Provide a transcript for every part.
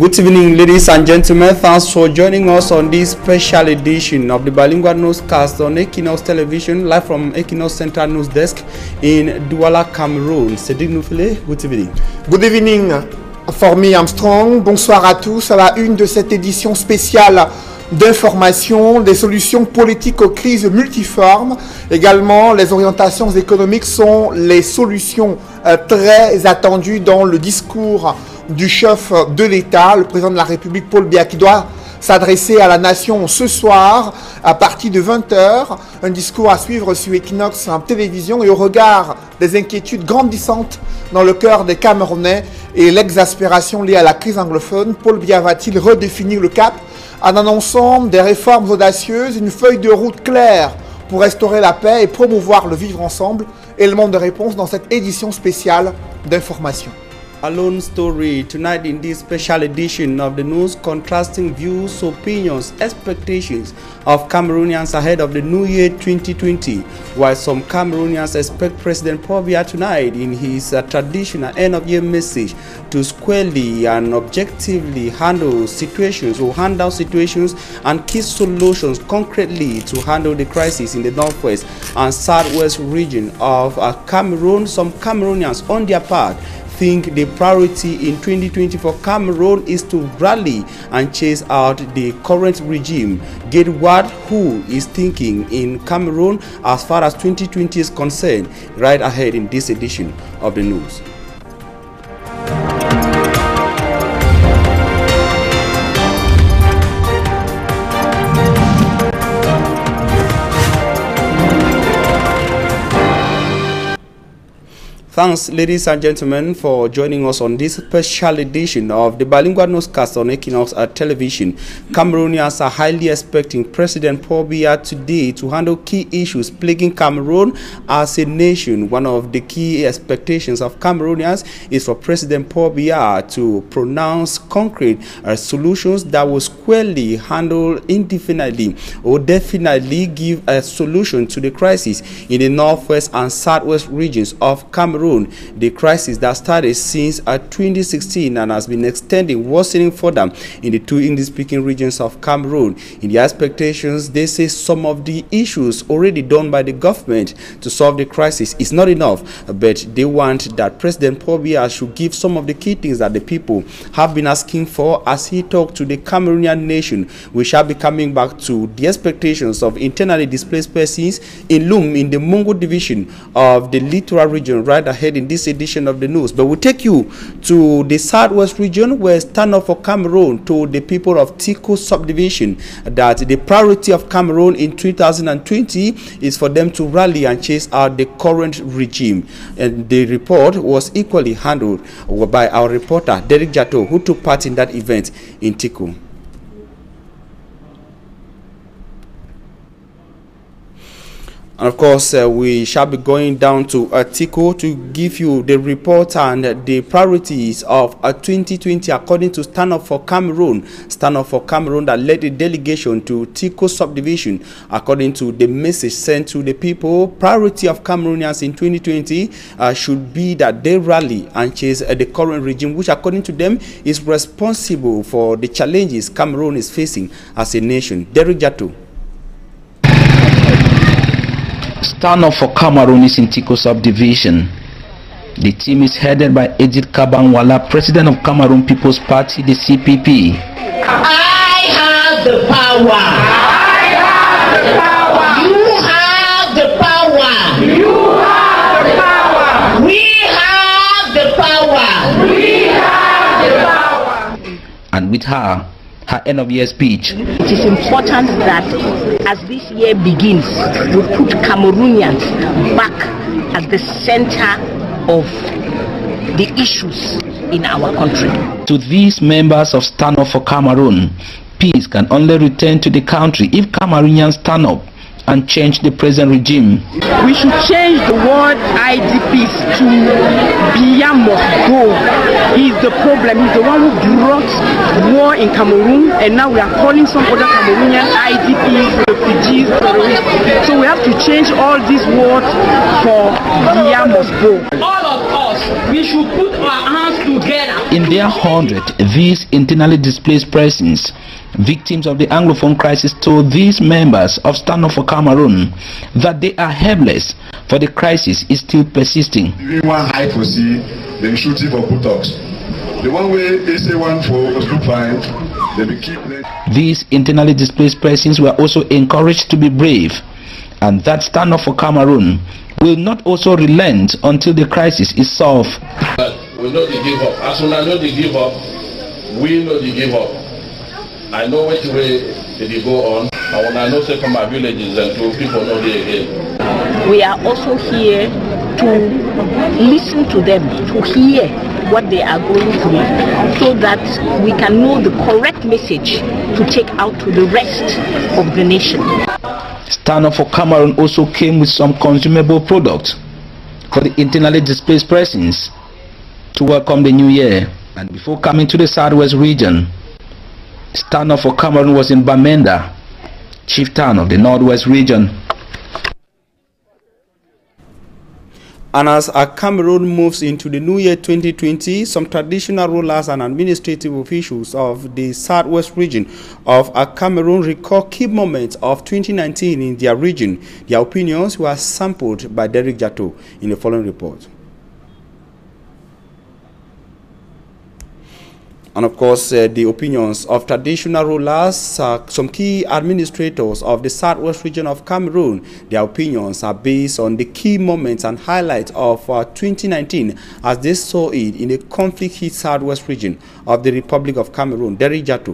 Good evening, ladies and gentlemen. Thanks for joining us on this special edition of the Bilingual Newscast on Equinox Television, live from Equinox Central News Desk in Douala, Cameroon. Cédric Noufile, good evening. Good evening, Formy Armstrong. Bonsoir à tous à la une de cette édition spéciale d'information, des solutions politiques aux crises multiformes. Également, les orientations économiques sont les solutions très attendues dans le discours du chef de l'État, le président de la République Paul Biya, qui doit s'adresser à la nation ce soir à partir de 20 h. Un discours à suivre sur Equinox en télévision et au regard des inquiétudes grandissantes dans le cœur des Camerounais et l'exaspération liée à la crise anglophone. Paul Biya va-t-il redéfinir le cap en annonçant des réformes audacieuses, une feuille de route claire pour restaurer la paix et promouvoir le vivre ensemble? Élément de réponse dans cette édition spéciale d'information. A lone story tonight in this special edition of the news, contrasting views, opinions, expectations of Cameroonians ahead of the new year 2020. While some Cameroonians expect President Paul Biya tonight in his traditional end-of-year message to squarely and objectively handle situations and key solutions concretely to handle the crisis in the northwest and southwest region of Cameroon. Some Cameroonians, on their part, think the priority in 2020 for Cameroon is to rally and chase out the current regime. Get what who is thinking in Cameroon as far as 2020 is concerned right ahead in this edition of the news. Thanks, ladies and gentlemen, for joining us on this special edition of the Bilingual Newscast on Equinox Television. Cameroonians are highly expecting President Paul Biya today to handle key issues plaguing Cameroon as a nation. One of the key expectations of Cameroonians is for President Paul Biya to pronounce concrete solutions that will squarely handle indefinitely or definitely give a solution to the crisis in the northwest and southwest regions of Cameroon. The crisis that started since 2016 and has been extending, worsening further in the two English-speaking regions of Cameroon. In the expectations, they say some of the issues already done by the government to solve the crisis is not enough, but they want that President Paul Biya should give some of the key things that the people have been asking for as he talked to the Cameroonian nation. We shall be coming back to the expectations of internally displaced persons in Lum in the Mungo division of the Littoral region right ahead in this edition of the news. But we'll take you to the southwest region where Stand Up for Cameroon told the people of Tiko subdivision that the priority of Cameroon in 2020 is for them to rally and chase out the current regime. And the report was equally handled by our reporter Derek Jato, who took part in that event in Tiko. And of course, we shall be going down to Tiko to give you the report and the priorities of 2020 according to Stand Up for Cameroon. Stand Up for Cameroon that led the delegation to Tiko subdivision. According to the message sent to the people, priority of Cameroonians in 2020 should be that they rally and chase the current regime, which according to them is responsible for the challenges Cameroon is facing as a nation. Derek Jato. Stand Up for Cameroon is in Tiko subdivision. The team is headed by Edith Kabangwala, president of Cameroon People's Party, the CPP. I have the power. I have the power. You have the power. You have the power. We have the power. We have the power. And with her end-of-year speech. It is important that as this year begins, we put Cameroonians back at the center of the issues in our country. To these members of Stand Up for Cameroon, peace can only return to the country if Cameroonians stand up and change the present regime. We should change the word IDPs to Biya must go. He's the problem. He's the one who brought war in Cameroon, and now we are calling some other Cameroonian IDPs, refugees, terrorists. So we have to change all these words for Biya must go. All of us us. We should put our hands together. In their 100, these internally displaced persons, victims of the Anglophone crisis, told these members of Stand Up for Cameroon that they are helpless, for the crisis is still persisting. One high for see, then shooting for Botox. The one way they say one for look fine, they be keep. These internally displaced persons were also encouraged to be brave, and that Stand Up for Cameroon will not also relent until the crisis is solved. But we know they give up. As soon as I know they give up, we know they give up. I know which way they go on, and when I know say from my villages and to people know they again. We are also here to listen to them, to hear what they are going through, so that we can know the correct message to take out to the rest of the nation. Stand Up for Cameroon also came with some consumable products for the internally displaced persons to welcome the new year. And before coming to the Southwest region, Stand Up for Cameroon was in Bamenda, chief town of the Northwest region. And as Cameroon moves into the new year 2020, some traditional rulers and administrative officials of the Southwest region of Cameroon recall key moments of 2019 in their region. Their opinions were sampled by Derek Jato in the following report. And of course, the opinions of traditional rulers, some key administrators of the Southwest region of Cameroon, their opinions are based on the key moments and highlights of 2019 as they saw it in the conflict-hit Southwest region of the Republic of Cameroon. Derek Jato.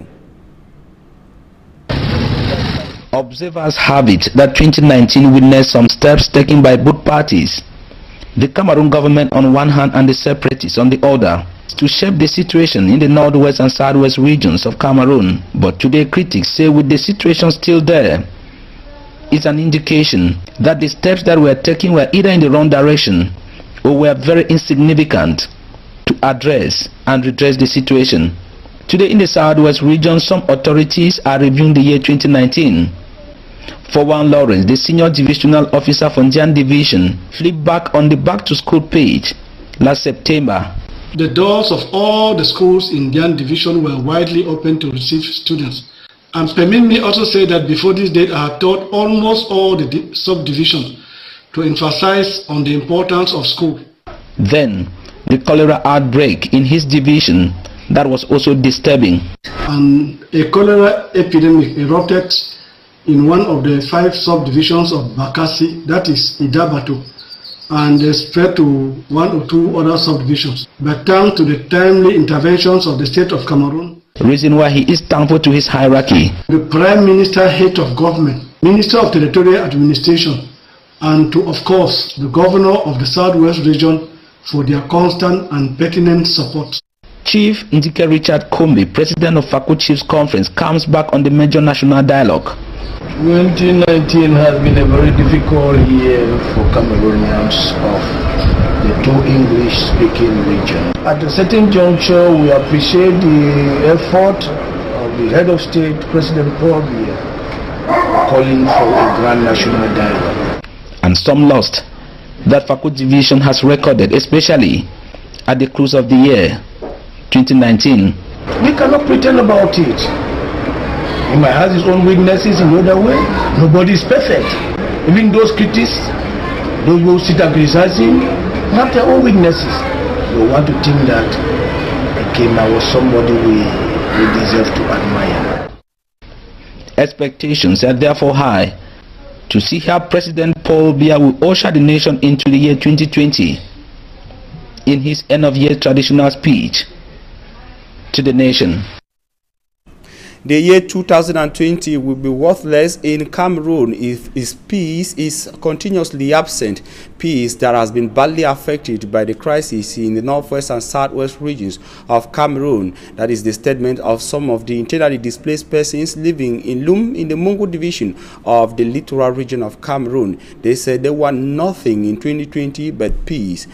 Observers have it that 2019 witnessed some steps taken by both parties, the Cameroon government on one hand and the separatists on the other, to shape the situation in the northwest and southwest regions of Cameroon. But today critics say with the situation still there, it's an indication that the steps that were taken were either in the wrong direction or were very insignificant to address and redress the situation. Today in the southwest region, some authorities are reviewing the year 2019. For one, Lawrence, the senior divisional officer from Ndian Division, flipped back on the Back to School page last September. The doors of all the schools in Ndian Division were widely open to receive students. And permit me also say that before this date, I have taught almost all the subdivisions to emphasize on the importance of school. Then, the cholera outbreak in his division, that was also disturbing. And a cholera epidemic erupted in one of the 5 subdivisions of Bakassi, that is Idabato, and they spread to 1 or 2 other subdivisions. But thanks to the timely interventions of the state of Cameroon, reason why he is thankful to his hierarchy, the Prime Minister, Head of Government, Minister of Territorial Administration, and to, of course, the Governor of the Southwest region for their constant and pertinent support. Chief Ndike Richard Kombe, President of Faku Chiefs Conference, comes back on the major national dialogue. 2019 has been a very difficult year for Cameroonians of the 2 English-speaking regions. At a certain juncture, we appreciate the effort of the head of state, President Paul Biya, calling for a grand national dialogue. And some lost that Faku Division has recorded, especially at the close of the year 2019. We cannot pretend about it. He might have his own weaknesses in the other way. Nobody is perfect. Even those critics, those who sit and criticize him, have their own weaknesses. We want to think that Ekema was somebody we deserve to admire. Expectations are therefore high to see how President Paul Biya will usher the nation into the year 2020 in his end-of-year traditional speech to the nation. The year 2020 will be worthless in Cameroon if peace is continuously absent. Peace that has been badly affected by the crisis in the northwest and southwest regions of Cameroon. That is the statement of some of the internally displaced persons living in Lum in the Mungo division of the littoral region of Cameroon. They said they want nothing in 2020 but peace.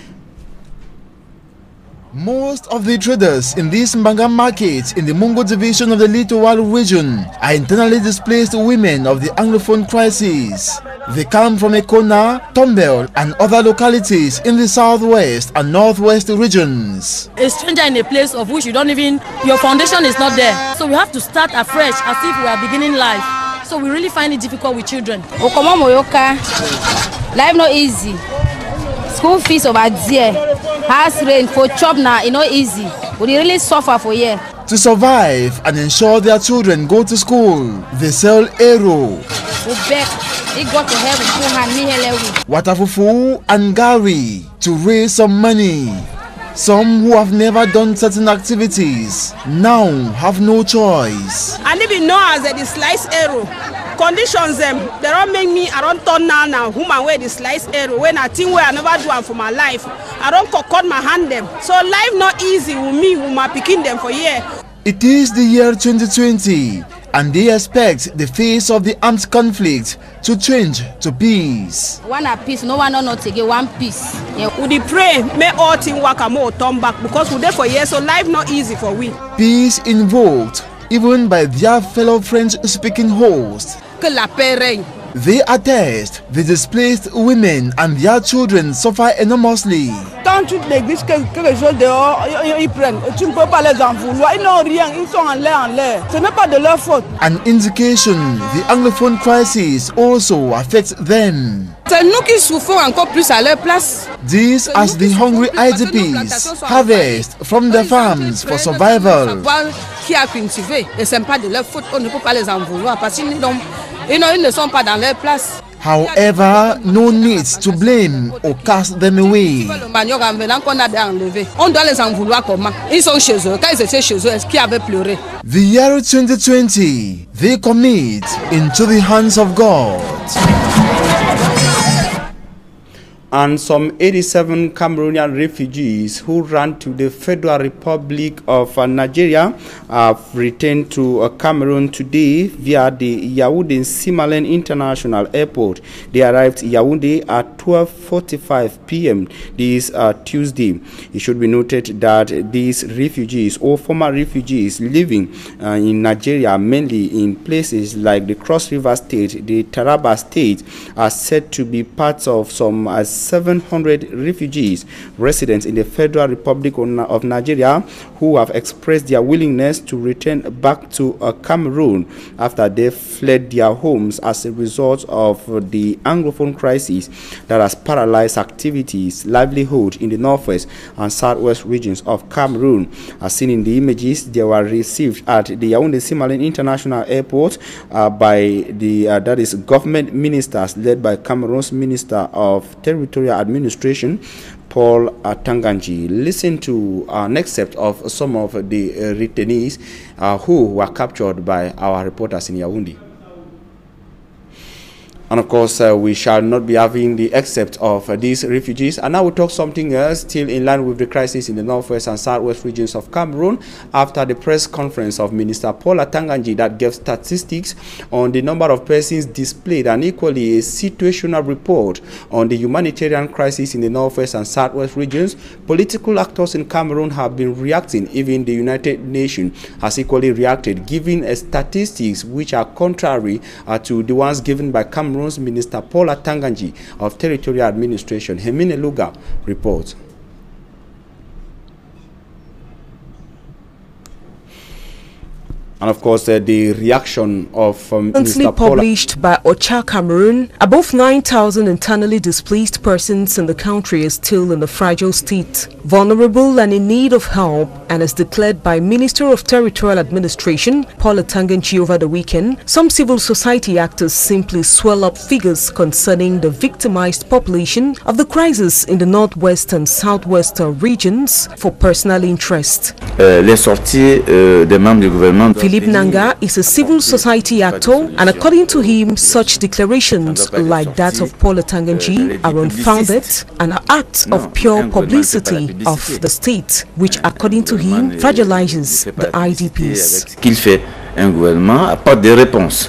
Most of the traders in this Mbanga market in the Mungo division of the littoral region are internally displaced women of the Anglophone crisis. They come from Ekona, Tombel and other localities in the southwest and northwest regions. A stranger in a place of which you don't even, your foundation is not there. So we have to start afresh as if we are beginning life. So we really find it difficult with children. Okoma Moyoka, life not easy. School fees over there, house rent for job now, it's not easy. We really suffer for year. To survive and ensure their children go to school, they sell arrow, watafufu and gari to raise some money. Some who have never done certain activities now have no choice. And even know as the slice arrow conditions them, they don't make me, I don't turn now whom I wear the slice arrow when I think where I never do one for my life. I don't cut my hand them. So life not easy with me, with my picking them for year. It is the year 2020 and they expect the face of the armed conflict to change to peace. One a piece, no one not to get one piece. Yeah. We pray, may all things work and more turn back because we're there for years, so life not easy for we. Peace invoked even by their fellow French-speaking hosts. They attest the displaced women and their children suffer enormously. Quand tu négliges quelque chose dehors, ils prennent. Tu ne peux pas les en vouloir. Ils n'ont rien, ils sont en l'air. Ce n'est pas de leur faute. An indication the Anglophone crisis also affects them. C'est nous qui souffrons encore plus à leur place. This as the hungry IDPs harvest from their farms for survival. Qui a cultivé et ce n'est pas de leur faute. On ne peut pas les en vouloir parce qu'ils ne sont pas dans leur place. However, no need to blame or cast them away. On doit les en vouloir comment? Ils sont chez eux. Quand ils étaient chez eux, est-ce qu'ils avaient pleuré? The year 2020, they commit into the hands of God. And some 87 Cameroonian refugees who ran to the Federal Republic of Nigeria have returned to Cameroon today via the Yaoundé Simalène International Airport. They arrived in Yaoundé at 12:45 p.m. this Tuesday. It should be noted that these refugees or former refugees living in Nigeria, mainly in places like the Cross River State, the Taraba State, are said to be part of some 700 refugees residents in the Federal Republic of Nigeria who have expressed their willingness to return back to Cameroon after they fled their homes as a result of the Anglophone crisis that has paralyzed activities, livelihood in the northwest and southwest regions of Cameroon. As seen in the images, they were received at the Yaoundé Simalène International Airport by the that is government ministers led by Cameroon's Minister of Territorial Administration, Paul Tanganji. Listen to an excerpt of some of the returnees who were captured by our reporters in Yaoundé. And of course, we shall not be having the excerpt of these refugees. And now we talk something else, still in line with the crisis in the northwest and southwest regions of Cameroon, after the press conference of Minister Paul Tanganji that gave statistics on the number of persons displaced and equally a situational report on the humanitarian crisis in the northwest and southwest regions. Political actors in Cameroon have been reacting. Even the United Nations has equally reacted, giving statistics which are contrary to the ones given by Cameroon Minister Paul Tanganji of Territorial Administration. Hemine Luga reports. And of course, the reaction of Minister Paul. Published by OCHA Cameroon, above 9,000 internally displaced persons in the country are still in a fragile state, vulnerable and in need of help, and as declared by Minister of Territorial Administration Paul Tanganji over the weekend, some civil society actors simply swell up figures concerning the victimized population of the crisis in the northwest and southwest regions for personal interest. Les sorties des membres du gouvernement. Philippe Nanga is a civil society actor, and according to him, such declarations like that of Paul Tanganji are unfounded and are acts of pure publicity of the state, which according to him fragilizes the IDPs. Qu'il fait un gouvernement apporte des réponses.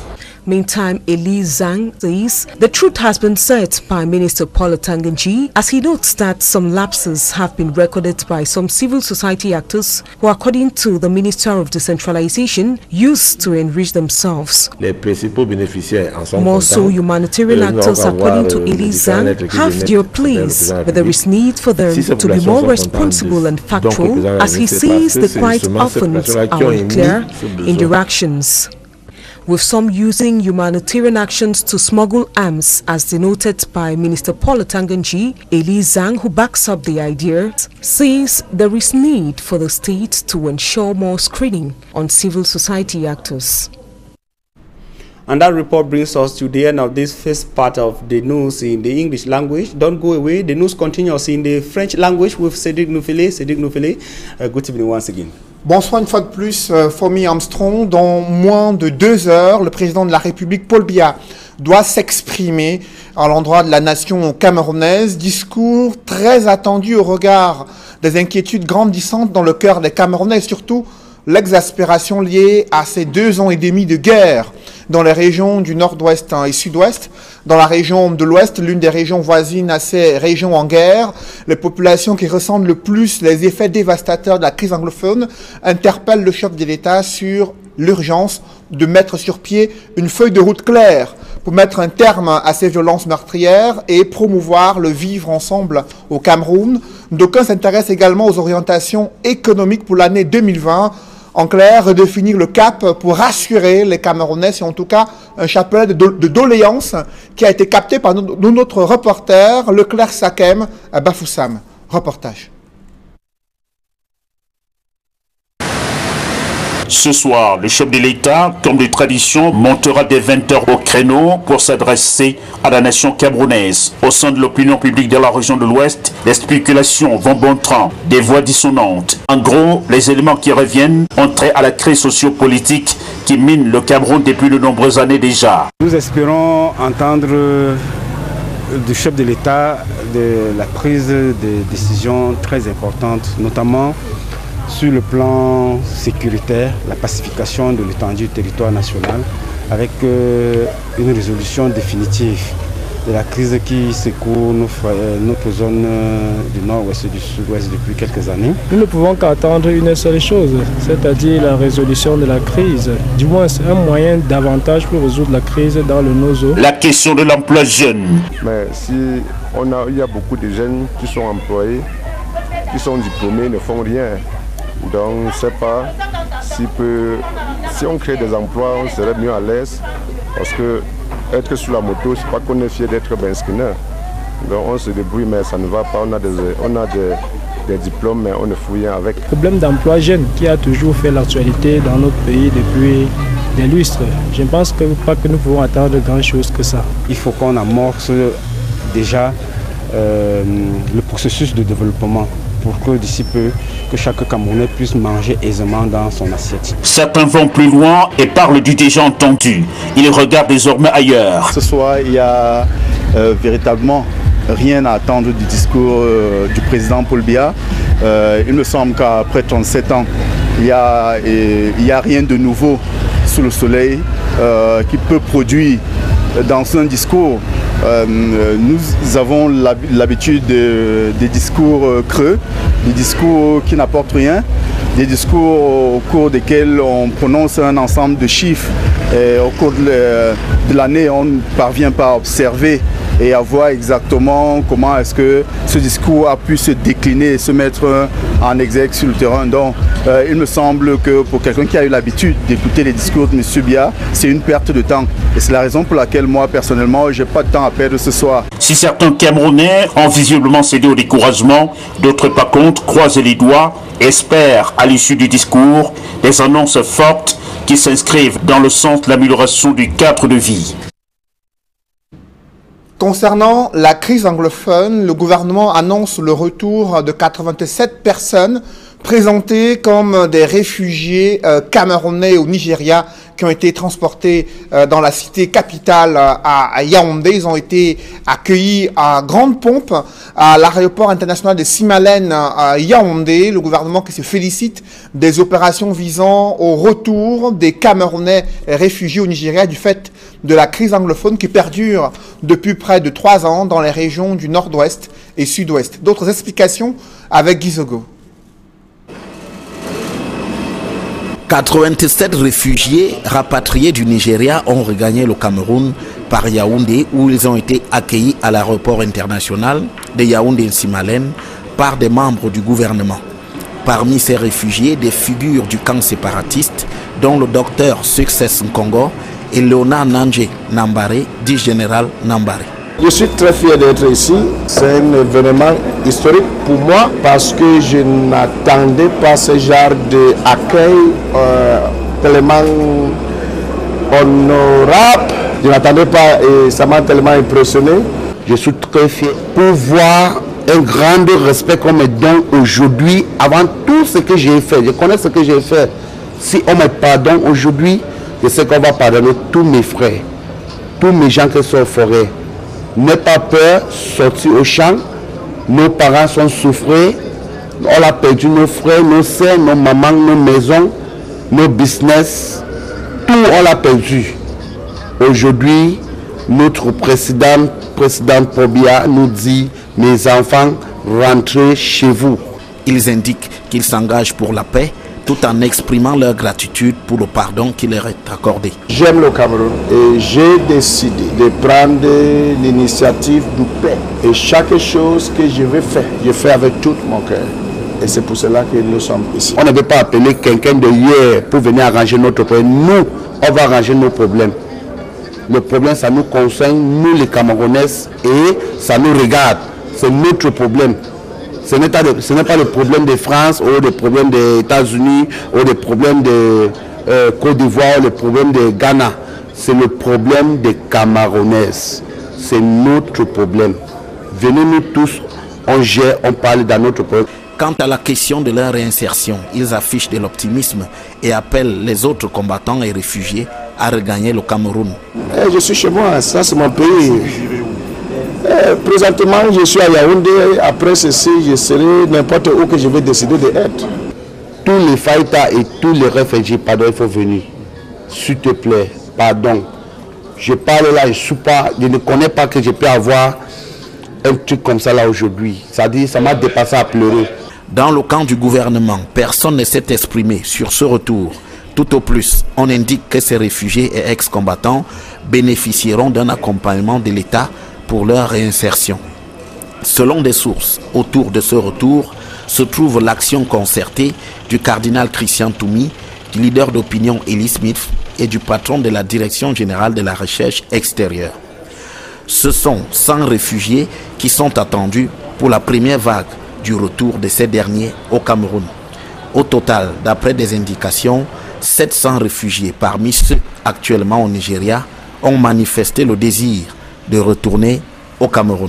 Meantime, Elise Zhang says the truth has been said by Minister Paul Otanganji, as he notes that some lapses have been recorded by some civil society actors who, according to the Minister of Decentralization, used to enrich themselves. More so, humanitarian actors, according to Elise Zhang, have their place, but there is need for them to be more responsible and factual, as he says they quite often are unclear in their actions, with some using humanitarian actions to smuggle arms, as denoted by Minister Paul Otanganji. Elise Zhang, who backs up the idea, says there is need for the state to ensure more screening on civil society actors. And that report brings us to the end of this first part of the news in the English language. Don't go away. The news continues in the French language with Cédric Noufélé. Cédric Noufélé, good evening once again. Bonsoir une fois de plus, Fomi Armstrong. Dans moins de 2 heures, le président de la République, Paul Biya, doit s'exprimer à l'endroit de la nation camerounaise. Discours très attendu au regard des inquiétudes grandissantes dans le cœur des Camerounais, et surtout l'exaspération liée à ces 2 ans et demi de guerre dans les régions du nord-ouest et sud-ouest. Dans la région de l'ouest, l'une des régions voisines à ces régions en guerre, les populations qui ressentent le plus les effets dévastateurs de la crise anglophone interpellent le chef de l'État sur l'urgence de mettre sur pied une feuille de route claire pour mettre un terme à ces violences meurtrières et promouvoir le vivre ensemble au Cameroun. D'aucuns s'intéressent également aux orientations économiques pour l'année 2020. En clair, redéfinir le cap pour rassurer les Camerounais. C'est en tout cas un chapelet de doléances qui a été capté par notre reporter, Leclerc Sakem Bafoussam. Reportage. Ce soir, le chef de l'État, comme de tradition, montera dès 20h au créneau pour s'adresser à la nation camerounaise. Au sein de l'opinion publique de la région de l'Ouest, les spéculations vont bon train, des voix dissonantes. En gros, les éléments qui reviennent ont trait à la crise sociopolitique qui mine le Cameroun depuis de nombreuses années déjà. Nous espérons entendre du chef de l'État de la prise de décisions très importantes, notamment sur le plan sécuritaire, la pacification de l'étendue du territoire national, avec une résolution définitive de la crise qui secoue notre zone du nord-ouest et du sud-ouest depuis quelques années. Nous ne pouvons qu'attendre une seule chose, c'est-à-dire la résolution de la crise. Du moins, c'est un moyen davantage pour résoudre la crise dans le Nozo. La question de l'emploi jeune. Mais si il y a beaucoup de jeunes qui sont employés, qui sont diplômés, ne font rien. Donc, je ne sais pas si on crée des emplois, on serait mieux à l'aise. Parce que être sur la moto, c'est pas qu'on est fier d'être benskiner. Donc, on se débrouille, mais ça ne va pas. On a des diplômes, mais on ne fout rien avec. Le problème d'emploi jeune qui a toujours fait l'actualité dans notre pays depuis des lustres. Je ne pense pas que nous pouvons attendre grand chose que ça. Il faut qu'on amorce déjà le processus de développement, pour que d'ici peu, que chaque Camerounais puisse manger aisément dans son assiette. Certains vont plus loin et parlent du déjà entendu. Ils regardent désormais ailleurs. Ce soir, il y a véritablement rien à attendre du discours du président Paul Biya. Il me semble qu'après 37 ans, il n'y a rien de nouveau sous le soleil qui peut produire dans un discours. Nous avons l'habitude des discours creux, des discours qui n'apportent rien, des discours au cours desquels on prononce un ensemble de chiffres et au cours de l'année on ne parvient pas à observer et à voir exactement comment est-ce que ce discours a pu se décliner et se mettre en exergue sur le terrain. Donc il me semble que pour quelqu'un qui a eu l'habitude d'écouter les discours de M. Biya, c'est une perte de temps. Et c'est la raison pour laquelle moi personnellement, je n'ai pas de temps à perdre ce soir. Si certains Camerounais ont visiblement cédé au découragement, d'autres par contre croisent les doigts, espèrent à l'issue du discours des annonces fortes qui s'inscrivent dans le sens de l'amélioration du cadre de vie. Concernant la crise anglophone, le gouvernement annonce le retour de 87 personnes présentées comme des réfugiés camerounais au Nigeria qui ont été transportés dans la cité capitale à Yaoundé. Ils ont été accueillis à grande pompe à l'aéroport international de Simalène à Yaoundé. Le gouvernement qui se félicite des opérations visant au retour des Camerounais réfugiés au Nigeria du fait de la crise anglophone qui perdure depuis près de 3 ans dans les régions du nord-ouest et sud-ouest. D'autres explications avec Gizogo. 87 réfugiés rapatriés du Nigeria ont regagné le Cameroun par Yaoundé, où ils ont été accueillis à l'aéroport international de Yaoundé-Simalène par des membres du gouvernement. Parmi ces réfugiés, des figures du camp séparatiste, dont le docteur Success Nkongo et Léonard Nandje Nambare, dit général Nambare. Je suis très fier d'être ici. C'est un événement historique pour moi parce que je n'attendais pas ce genre d'accueil tellement honorable. Je n'attendais pas et ça m'a tellement impressionné. Je suis très fier pour voir un grand respect qu'on me donne aujourd'hui avant tout ce que j'ai fait. Je connais ce que j'ai fait. Si on me pardonne aujourd'hui, je sais qu'on va pardonner tous mes frères, tous mes gens qui sont au forêt. N'aie pas peur, sortir au champ. Nos parents sont souffrés. On a perdu nos frères, nos sœurs, nos mamans, nos maisons, nos business. Tout on l'a perdu. Aujourd'hui, notre président Pobia nous dit, mes enfants, rentrez chez vous. Ils indiquent qu'ils s'engagent pour la paix, tout en exprimant leur gratitude pour le pardon qui leur est accordé. J'aime le Cameroun et j'ai décidé de prendre l'initiative de paix. Et chaque chose que je vais faire, je fais avec tout mon cœur. Et c'est pour cela que nous sommes ici. On ne veut pas appeler quelqu'un de hier pour venir arranger notre problème. Nous, on va arranger nos problèmes. Le problème, ça nous concerne, nous les Camerounais, et ça nous regarde. C'est notre problème. Ce n'est pas le problème de France ou le problème des États-Unis ou le problème de Côte d'Ivoire ou le problème de Ghana. C'est le problème des Camerounais. C'est notre problème. Venez-nous tous, on gère, on parle dans notre problème. Quant à la question de leur réinsertion, ils affichent de l'optimisme et appellent les autres combattants et réfugiés à regagner le Cameroun. Je suis chez moi, ça c'est mon pays. Présentement, je suis à Yaoundé. Après ceci, je serai n'importe où que je vais décider d'être. Tous les fighters et tous les réfugiés, pardon, il faut venir. S'il te plaît, pardon. Je parle là, je ne connais pas que je peux avoir un truc comme ça là aujourd'hui. Ça dit, ça m'a dépassé à pleurer. Dans le camp du gouvernement, personne ne s'est exprimé sur ce retour. Tout au plus, on indique que ces réfugiés et ex-combattants bénéficieront d'un accompagnement de l'État pour leur réinsertion. Selon des sources, autour de ce retour se trouve l'action concertée du cardinal Christian Toumi, du leader d'opinion Eli Smith et du patron de la Direction générale de la recherche extérieure. Ce sont 100 réfugiés qui sont attendus pour la première vague du retour de ces derniers au Cameroun. Au total, d'après des indications, 700 réfugiés parmi ceux actuellement au Nigeria ont manifesté le désir de retourner au Cameroun.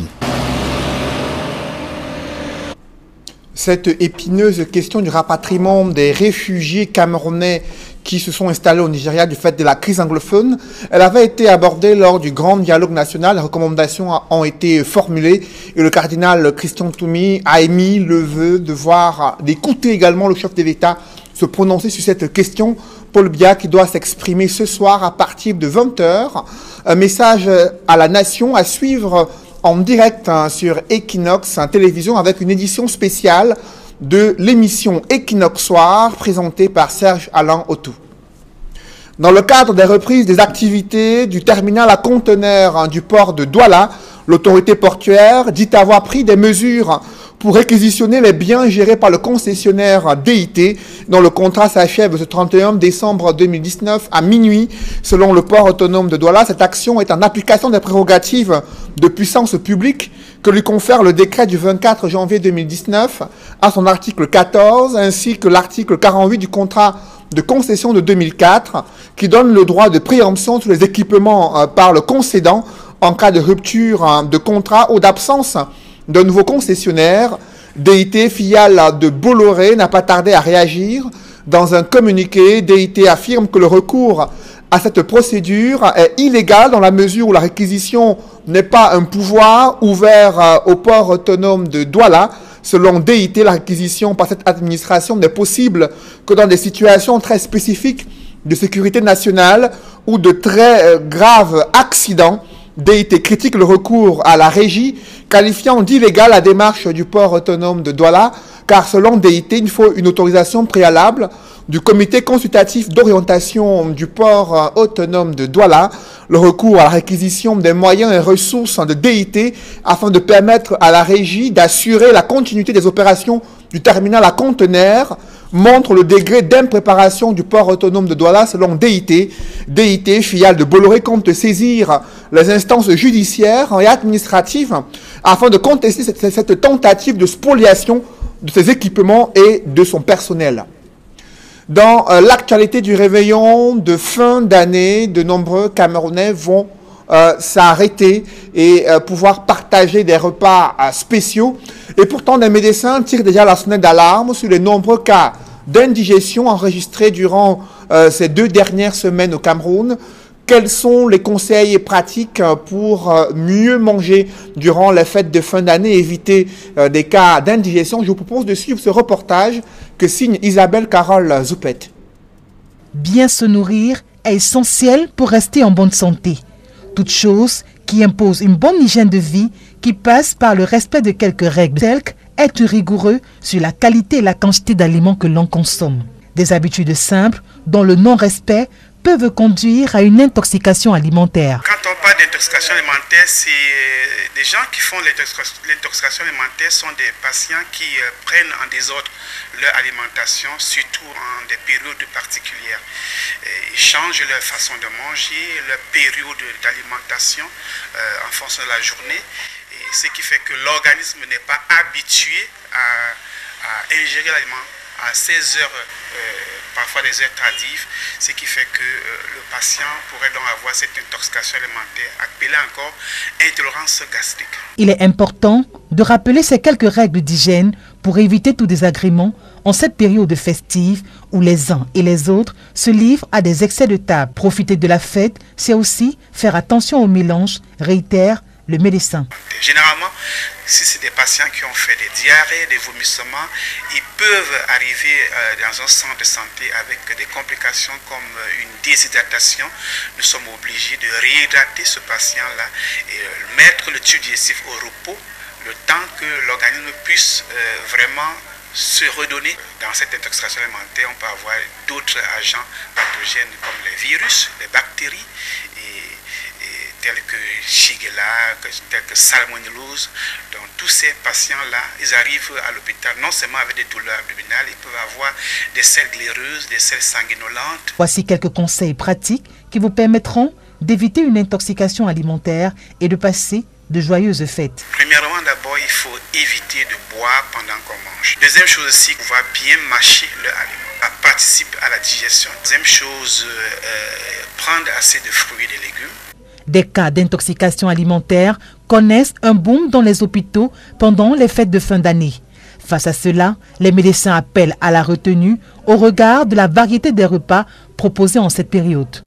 Cette épineuse question du rapatriement des réfugiés camerounais qui se sont installés au Nigeria du fait de la crise anglophone, elle avait été abordée lors du grand dialogue national. Les recommandations ont été formulées et le cardinal Christian Toumi a émis le vœu d'écouter également le chef de l'État se prononcer sur cette question. Paul Biya qui doit s'exprimer ce soir à partir de 20 h. Un message à la nation à suivre en direct sur Equinox Télévision avec une édition spéciale de l'émission Equinox Soir présentée par Serge Alain Autou. Dans le cadre des reprises des activités du terminal à conteneurs du port de Douala, l'autorité portuaire dit avoir pris des mesures pour réquisitionner les biens gérés par le concessionnaire DIT, dont le contrat s'achève ce 31 décembre 2019 à minuit, selon le port autonome de Douala. Cette action est en application des prérogatives de puissance publique que lui confère le décret du 24 janvier 2019 à son article 14, ainsi que l'article 48 du contrat de concession de 2004, qui donne le droit de préemption sur les équipements par le concédant en cas de rupture de contrat ou d'absence d'un nouveau concessionnaire. DIT, filiale de Bolloré, n'a pas tardé à réagir. Dans un communiqué, DIT affirme que le recours à cette procédure est illégale dans la mesure où la réquisition n'est pas un pouvoir ouvert au port autonome de Douala. Selon DIT, la réquisition par cette administration n'est possible que dans des situations très spécifiques de sécurité nationale ou de très graves accidents. DIT critique le recours à la régie, qualifiant d'illégal la démarche du port autonome de Douala, car selon DIT, il faut une autorisation préalable du comité consultatif d'orientation du port autonome de Douala, le recours à la réquisition des moyens et ressources de DIT afin de permettre à la régie d'assurer la continuité des opérations du terminal à conteneurs montre le degré d'impréparation du port autonome de Douala selon DIT. DIT, filiale de Bolloré, compte saisir les instances judiciaires et administratives afin de contester cette tentative de spoliation de ses équipements et de son personnel. Dans l'actualité du réveillon de fin d'année, de nombreux Camerounais vont s'arrêter et pouvoir partager des repas spéciaux. Et pourtant, les médecins tirent déjà la sonnette d'alarme sur les nombreux cas d'indigestion enregistrés durant ces 2 dernières semaines au Cameroun. Quels sont les conseils pratiques pour mieux manger durant les fêtes de fin d'année et éviter des cas d'indigestion? Je vous propose de suivre ce reportage que signe Isabelle Carole Zoupet. Bien se nourrir est essentiel pour rester en bonne santé. Toute chose qui impose une bonne hygiène de vie qui passe par le respect de quelques règles telles qu'être rigoureux sur la qualité et la quantité d'aliments que l'on consomme. Des habitudes simples dont le non-respect peuvent conduire à une intoxication alimentaire. Quand on parle d'intoxication alimentaire, c'est des gens qui font l'intoxication alimentaire sont des patients qui prennent en désordre leur alimentation, surtout en des périodes particulières. Ils changent leur façon de manger, leur période d'alimentation en fonction de la journée, et ce qui fait que l'organisme n'est pas habitué à ingérer l'aliment à 16 heures, parfois des heures tardives, ce qui fait que le patient pourrait donc avoir cette intoxication alimentaire, appelée encore intolérance gastrique. Il est important de rappeler ces quelques règles d'hygiène pour éviter tout désagrément en cette période festive où les uns et les autres se livrent à des excès de table. Profiter de la fête, c'est aussi faire attention au mélange, réitère le médecin. Généralement, si c'est des patients qui ont fait des diarrhées, des vomissements, ils peuvent arriver dans un centre de santé avec des complications comme une déshydratation. Nous sommes obligés de réhydrater ce patient-là et mettre le tube digestif au repos le temps que l'organisme puisse vraiment se redonner. Dans cette intoxication alimentaire, on peut avoir d'autres agents pathogènes comme les virus, les bactéries, tels que Shigella, tels que Salmonellose. Donc tous ces patients-là, ils arrivent à l'hôpital non seulement avec des douleurs abdominales, ils peuvent avoir des selles glaireuses, des selles sanguinolentes. Voici quelques conseils pratiques qui vous permettront d'éviter une intoxication alimentaire et de passer de joyeuses fêtes. Premièrement, d'abord, il faut éviter de boire pendant qu'on mange. Deuxième chose aussi, on va bien mâcher l'aliment. Ça participe à la digestion. Deuxième chose, prendre assez de fruits et de légumes. Des cas d'intoxication alimentaire connaissent un boom dans les hôpitaux pendant les fêtes de fin d'année. Face à cela, les médecins appellent à la retenue au regard de la variété des repas proposés en cette période.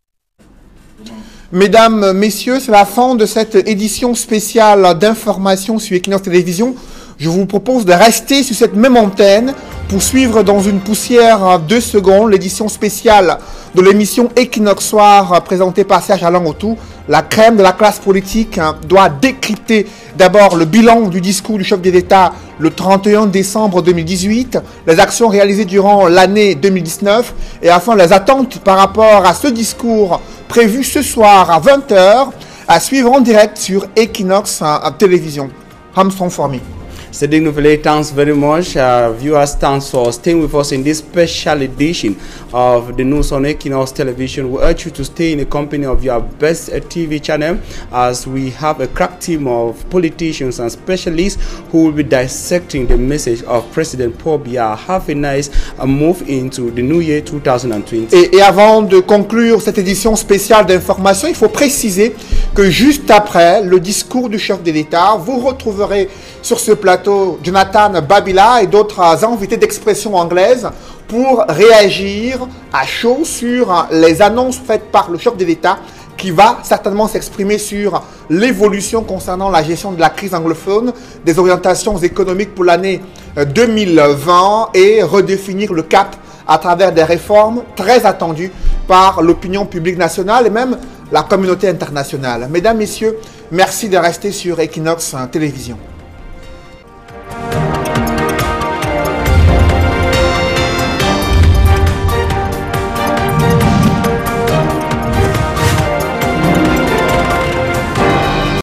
Mesdames, Messieurs, c'est la fin de cette édition spéciale d'information sur Equinox Télévision. Je vous propose de rester sur cette même antenne pour suivre dans une poussière 2 secondes l'édition spéciale de l'émission Equinox Soir présentée par Serge Alain Autou. La crème de la classe politique doit décrypter d'abord le bilan du discours du chef de l'État le 31 décembre 2018, les actions réalisées durant l'année 2019 et enfin les attentes par rapport à ce discours prévu ce soir à 20 h à suivre en direct sur Equinox Télévision. Armstrong for me. Cedric Nouvelet, thanks very much. Viewers, thanks for staying with us in this special edition of the news on Equinox Television. We urge you to stay in the company of your best TV channel as we have a crack team of politicians and specialists who will be dissecting the message of President Paul Biya. Have a nice move into the new year 2020. Et avant de conclure cette édition spéciale d'information, il faut préciser que juste après le discours du chef de l'État, vous retrouverez sur ce plateau plateau Jonathan Babila et d'autres invités d'expression anglaise pour réagir à chaud sur les annonces faites par le chef de l'État qui va certainement s'exprimer sur l'évolution concernant la gestion de la crise anglophone, des orientations économiques pour l'année 2020 et redéfinir le cap à travers des réformes très attendues par l'opinion publique nationale et même la communauté internationale. Mesdames, Messieurs, merci de rester sur Equinox Télévision.